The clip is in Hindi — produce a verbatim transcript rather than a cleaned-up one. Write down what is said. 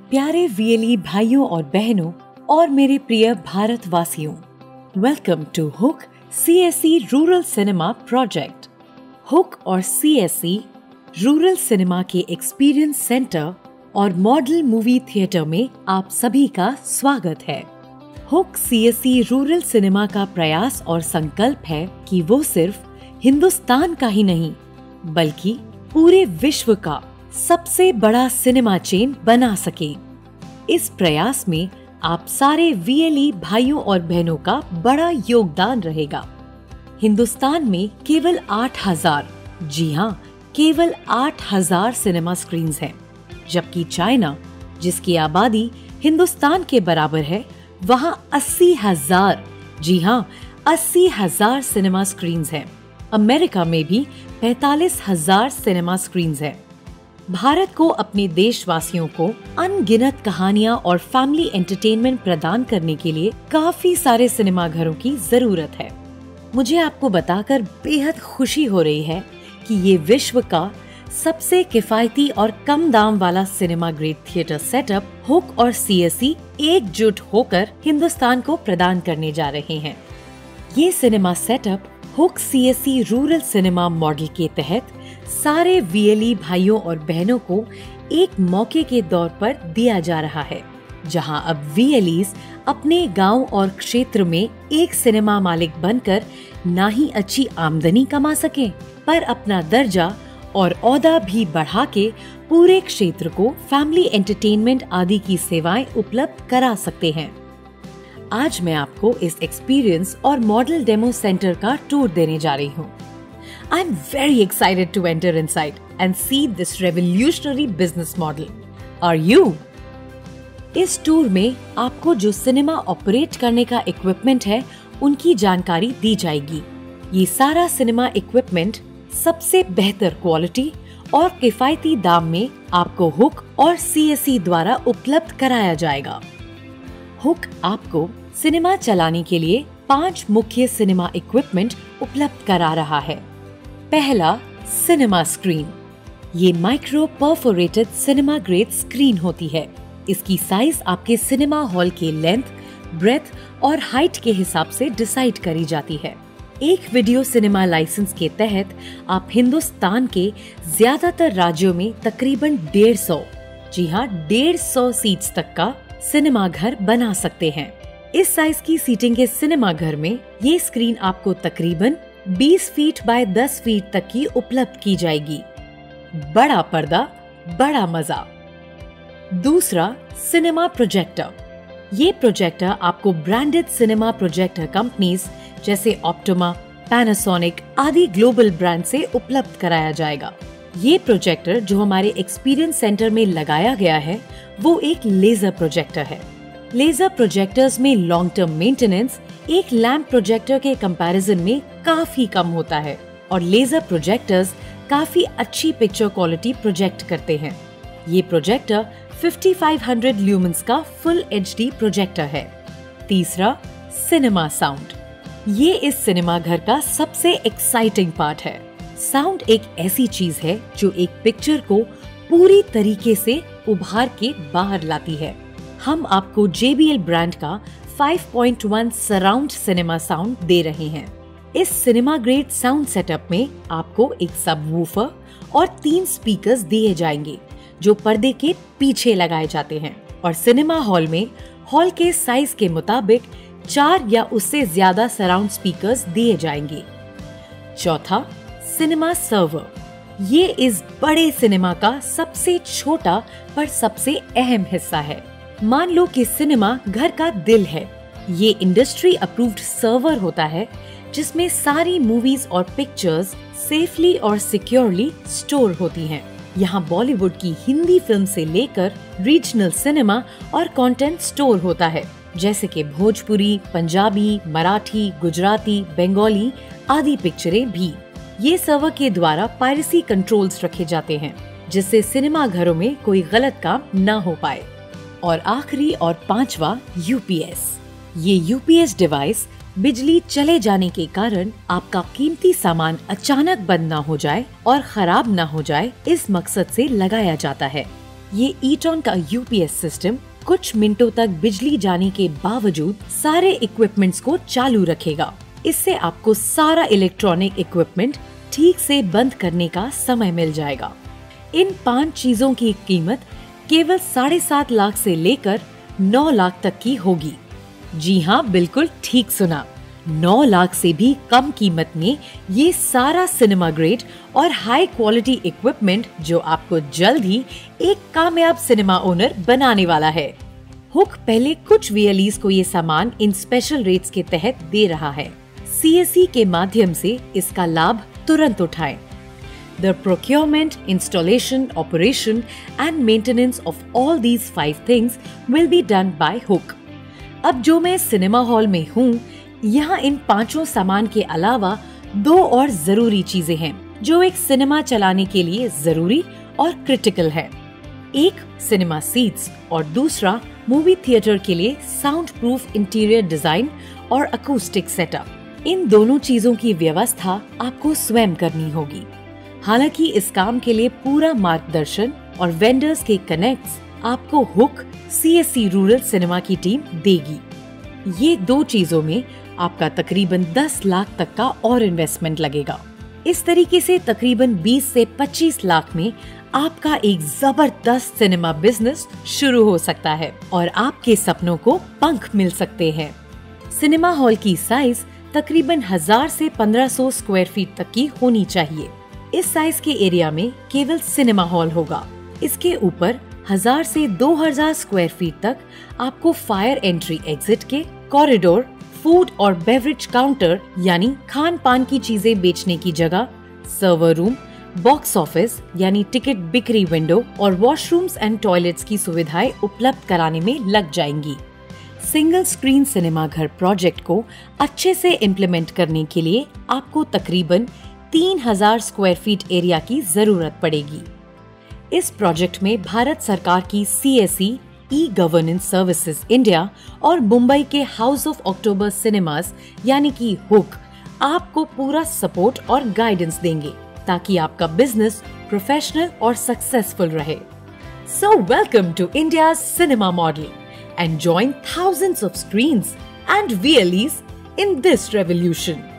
प्यारे वीएलई भाइयों और बहनों और मेरे प्रिय भारतवासियों, welcome to Hook CSC rural cinema project. Hook और सीएससी रूरल सिनेमा के एक्सपीरियंस सेंटर और मॉडल मूवी थिएटर में आप सभी का स्वागत है। हुक सीएससी रूरल सिनेमा का प्रयास और संकल्प है कि वो सिर्फ हिंदुस्तान का ही नहीं बल्कि पूरे विश्व का सबसे बड़ा सिनेमा चेन बना सके। इस प्रयास में आप सारे वीएलई भाइयों और बहनों का बड़ा योगदान रहेगा। हिंदुस्तान में केवल आठ हजार, जी हाँ, केवल आठ हजार सिनेमा स्क्रीन्स हैं, जबकि चाइना, जिसकी आबादी हिंदुस्तान के बराबर है, वहाँ अस्सी हजार, जी हाँ, अस्सी हजार सिनेमा स्क्रीन्स हैं। अमेरिका में भी पैतालीस हजार सिनेमा स्क्रीन्स हैं। भारत को अपने देशवासियों को अनगिनत कहानियां और फैमिली एंटरटेनमेंट प्रदान करने के लिए काफी सारे सिनेमा घरों की जरूरत है। मुझे आपको बताकर बेहद खुशी हो रही है कि ये विश्व का सबसे किफायती और कम दाम वाला cinema grade theatre setup Hook और सीएससी एकजुट होकर हिंदुस्तान को प्रदान करने जा रहे हैं। ये cinema setup Hook CSC rural cinema model के तहत सारे वीएलई भाइयों और बहनों को एक मौके के तौर पर दिया जा रहा है, जहां अब वीएलईज अपने गांव और क्षेत्र में एक सिनेमा मालिक बनकर ना ही अच्छी आमदनी कमा सकें, पर अपना दर्जा और ओहदा भी बढ़ा के पूरे क्षेत्र को फैमिली एंटरटेनमेंट आदि की सेवाएं उपलब्ध करा सकते हैं। आज मैं आपको इस एक्सपीरियंस और मॉडल डेमो सेंटर का टूर देने जा रही हूँ। I am very excited to enter inside and see this revolutionary business model. Are you? इस टूर में आपको जो सिनेमा ऑपरेट करने का इक्विपमेंट है, उनकी जानकारी दी जाएगी। ये सारा सिनेमा इक्विपमेंट सबसे बेहतर क्वालिटी और किफायती दाम में आपको हुक और सीएससी द्वारा उपलब्ध कराया जाएगा। हुक आपको सिनेमा चलाने के लिए पांच मुख्य सिनेमा इक्विपमेंट उपलब्ध करा रहा है। पहला, सिनेमा स्क्रीन। ये micro perforated cinema grade screen होती है। इसकी साइज आपके सिनेमा हॉल के लेंथ, ब्रेथ और हाइट के हिसाब से डिसाइड करी जाती है। एक वीडियो सिनेमा लाइसेंस के तहत आप हिंदुस्तान के ज्यादातर राज्यों में तकरीबन डेढ़ सौ, जी हाँ, डेढ़ सौ सीट्स तक का सिनेमा घर बना सकते हैं। इस साइज की सीटिंग के सिनेमा घर में ये स्क्रीन आपको तकरीबन बीस फीट बाय दस फीट तक की उपलब्ध की जाएगी। बड़ा पर्दा, बड़ा मजा। दूसरा, सिनेमा प्रोजेक्टर। ये प्रोजेक्टर आपको ब्रांडेड सिनेमा प्रोजेक्टर कंपनीज जैसे ऑप्टिमा, पैनासोनिक आदि ग्लोबल ब्रांड से उपलब्ध कराया जाएगा। ये प्रोजेक्टर जो हमारे एक्सपीरियंस सेंटर में लगाया गया है, वो एक लेजर प्रोजेक्टर है। लेजर प्रोजेक्टर्स में लॉन्ग टर्म मेंटेनेंस एक लैंप प्रोजेक्टर के कंपैरिजन में काफी कम होता है और लेजर प्रोजेक्टर्स काफी अच्छी पिक्चर क्वालिटी प्रोजेक्ट करते हैं। ये प्रोजेक्टर पचपन सौ ल्यूमेंस का फुल एचडी प्रोजेक्टर है। तीसरा, सिनेमा साउंड। ये इस सिनेमा घर का सबसे एक्साइटिंग पार्ट है। साउंड एक ऐसी चीज है जो एक पिक्चर को पूरी तरीके से उभार के बाहर लाती है। हम आपको जे बी एल ब्रांड का पाँच पॉइंट एक सराउंड सिनेमा साउंड दे रहे हैं। इस सिनेमा ग्रेड साउंड सेटअप में आपको एक सबवूफर और तीन स्पीकर्स दिए जाएंगे जो पर्दे के पीछे लगाए जाते हैं और सिनेमा हॉल में हॉल के साइज के मुताबिक चार या उससे ज्यादा सराउंड स्पीकर्स दिए जाएंगे। चौथा, सिनेमा सर्वर। ये इस बड़े सिनेमा का सबसे छोटा पर सबसे अहम हिस्सा है। मान लो कि सिनेमा घर का दिल है। ये इंडस्ट्री अप्रूव्ड सर्वर होता है जिसमें सारी मूवीज और पिक्चर्स सेफली और सिक्योरली स्टोर होती हैं। यहाँ बॉलीवुड की हिंदी फिल्म से लेकर रीजनल सिनेमा और कंटेंट स्टोर होता है, जैसे कि भोजपुरी, पंजाबी, मराठी, गुजराती, बंगाली आदि पिक्चरें भी। ये सर्वर के द्वारा पायरेसी कंट्रोल्स रखे जाते हैं जिससे सिनेमा घरों में कोई गलत काम न हो पाए। और आखिरी और पांचवा, यूपीएस। ये यूपीएस डिवाइस बिजली चले जाने के कारण आपका कीमती सामान अचानक बंद न हो जाए और खराब न हो जाए, इस मकसद से लगाया जाता है। ये ईटॉन का यूपीएस सिस्टम कुछ मिनटों तक बिजली जाने के बावजूद सारे इक्विपमेंट्स को चालू रखेगा। इससे आपको सारा इलेक्ट्रॉनिक इक्विपमेंट ठीक से बंद करने का समय मिल जाएगा। इन पांच चीजों की कीमत केवल साढ़े सात लाख से लेकर नौ लाख तक की होगी। जी हाँ, बिल्कुल ठीक सुना, नौ लाख से भी कम कीमत में ये सारा सिनेमा ग्रेड और हाई क्वालिटी इक्विपमेंट जो आपको जल्द ही एक कामयाब सिनेमा ओनर बनाने वाला है। हुक पहले कुछ वीएलईज को ये सामान इन स्पेशल रेट्स के तहत दे रहा है। सीएसई के माध्यम से इसका लाभ तुरंत उठाएं। The procurement, installation, operation and maintenance of all these five things will be done by Hook. अब जो मैं सिनेमा हॉल में हूँ, यहाँ इन पांचों सामान के अलावा दो और जरूरी चीजें हैं जो एक सिनेमा चलाने के लिए जरूरी और क्रिटिकल है। एक सिनेमा सीट्स और दूसरा मूवी थिएटर के लिए साउंड प्रूफ इंटीरियर डिजाइन और अकूस्टिक सेटअप। इन दोनों चीजों की व्यवस्था आपको स्वयं करनी होगी। हालांकि इस काम के लिए पूरा मार्गदर्शन और वेंडर्स के कनेक्ट्स आपको हुक सीएससी रूरल सिनेमा की टीम देगी। ये दो चीजों में आपका तकरीबन दस लाख तक का और इन्वेस्टमेंट लगेगा। इस तरीके से तकरीबन बीस से पच्चीस लाख में आपका एक जबरदस्त सिनेमा बिजनेस शुरू हो सकता है और आपके सपनों को पंख मिल सकते हैं। सिनेमा हॉल की साइज तकरीबन हजार से पंद्रह सौ स्क्वायर फीट तक की होनी चाहिए। इस साइज के एरिया में केवल सिनेमा हॉल होगा। इसके ऊपर हजार से दो हजार स्क्वायर फीट तक आपको फायर एंट्री एग्जिट के कॉरिडोर, फूड और बेवरेज काउंटर यानी खान पान की चीजें बेचने की जगह, सर्वर रूम, बॉक्स ऑफिस यानी टिकट बिक्री विंडो और वॉशरूम्स एंड टॉयलेट्स की सुविधाएं उपलब्ध कराने में लग जाएंगी। सिंगल स्क्रीन सिनेमा घर प्रोजेक्ट को अच्छे से इम्प्लीमेंट करने के लिए आपको तकरीबन तीन हजार स्क्वायर फीट एरिया की जरूरत पड़ेगी। इस प्रोजेक्ट में भारत सरकार की CSC e governance services India और मुंबई के हाउस ऑफ अक्टूबर सिनेमास यानी कि हुक आपको पूरा सपोर्ट और गाइडेंस देंगे ताकि आपका बिजनेस प्रोफेशनल और सक्सेसफुल रहे। So welcome to India cinema model and join thousands of screens and VLEs in this revolution.